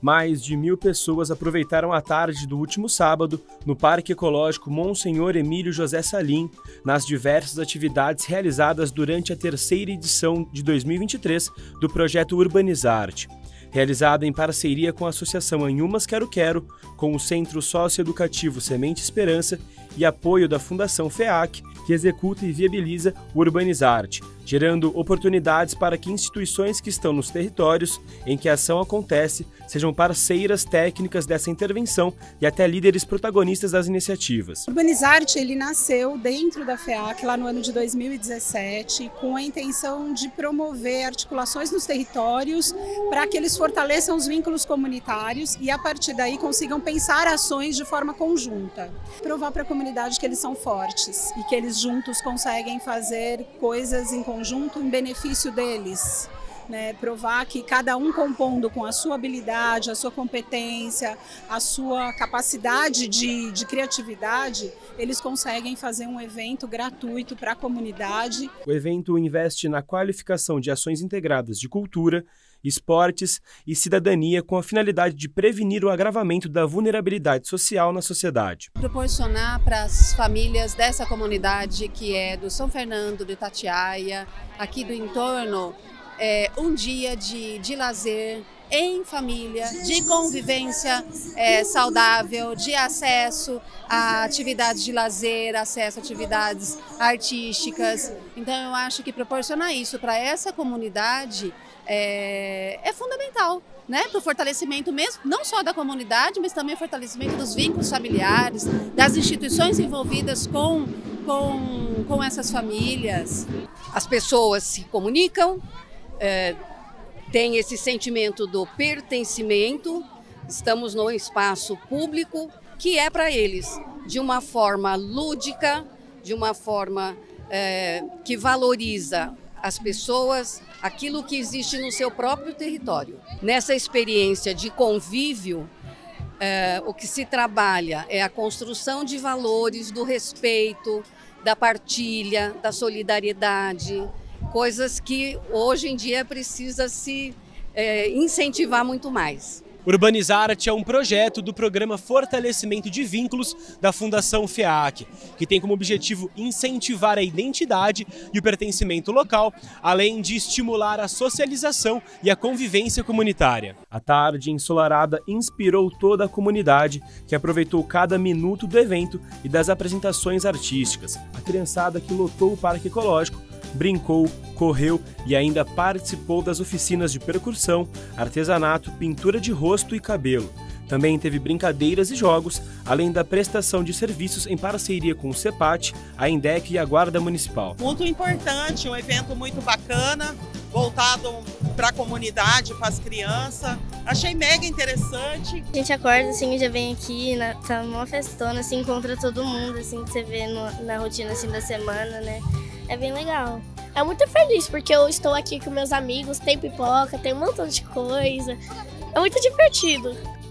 Mais de 1.000 pessoas aproveitaram a tarde do último sábado no Parque Ecológico Monsenhor Emílio José Salim, nas diversas atividades realizadas durante a terceira edição de 2023 do projeto Urbanizarte. Realizada em parceria com a Associação Anhumas Quero Quero, com o Centro Socioeducativo Semente Esperança e apoio da Fundação FEAC, que executa e viabiliza o Urbanizarte, gerando oportunidades para que instituições que estão nos territórios em que a ação acontece sejam parceiras técnicas dessa intervenção e até líderes protagonistas das iniciativas. O Urbanizarte ele nasceu dentro da FEAC lá no ano de 2017 com a intenção de promover articulações nos territórios para que eles fortaleçam os vínculos comunitários e a partir daí consigam pensar ações de forma conjunta. Provar para a comunidade que eles são fortes e que eles juntos conseguem fazer coisas em conjunto em benefício deles. Provar que cada um compondo com a sua habilidade, a sua competência, a sua capacidade de criatividade, eles conseguem fazer um evento gratuito para a comunidade. O evento investe na qualificação de ações integradas de cultura, esportes e cidadania com a finalidade de prevenir o agravamento da vulnerabilidade social na sociedade. Proporcionar para as famílias dessa comunidade que é do São Fernando, do Itatiaia, aqui do entorno, um dia de lazer em família, de convivência saudável, de acesso a atividades de lazer, acesso a atividades artísticas. Então eu acho que proporcionar isso para essa comunidade é fundamental, para o fortalecimento mesmo, não só da comunidade, mas também o fortalecimento dos vínculos familiares, das instituições envolvidas com essas famílias. As pessoas se comunicam, tem esse sentimento do pertencimento, estamos num espaço público que é para eles de uma forma lúdica, de uma forma que valoriza as pessoas, aquilo que existe no seu próprio território. Nessa experiência de convívio, o que se trabalha é a construção de valores do respeito, da partilha, da solidariedade, coisas que hoje em dia precisa se incentivar muito mais. Urbanizarte é um projeto do programa Fortalecimento de Vínculos da Fundação FEAC, que tem como objetivo incentivar a identidade e o pertencimento local, além de estimular a socialização e a convivência comunitária. A tarde ensolarada inspirou toda a comunidade, que aproveitou cada minuto do evento e das apresentações artísticas. A criançada que lotou o Parque Ecológico brincou, correu e ainda participou das oficinas de percussão, artesanato, pintura de rosto e cabelo. Também teve brincadeiras e jogos, além da prestação de serviços em parceria com o CEPAT, a INDEC e a Guarda Municipal. Muito importante, um evento muito bacana, voltado para a comunidade, para as crianças. Achei mega interessante. A gente acorda assim, já vem aqui, tá numa festona, assim, encontra todo mundo, assim, que você vê na rotina assim, da semana, É bem legal. É muito feliz porque eu estou aqui com meus amigos, tem pipoca, tem um montão de coisa. É muito divertido.